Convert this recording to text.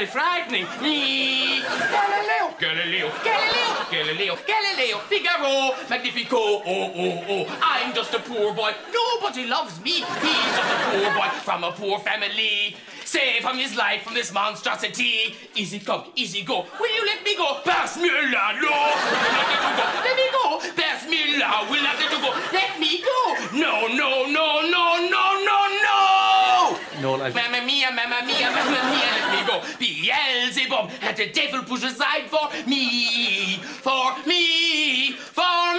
very frightening. Me. Galileo, Figaro, Magnifico. Oh. I'm just a poor boy. Nobody loves me. He's just a poor boy from a poor family. Save from his life from this monstrosity. Easy come, easy go. Will you let me go? Pass me la, no. Let me go. Pass me la. Will not let you go. Let me go. No. Noel, Mamma mia, let me go. Beelzebub, and the devil push aside for me, for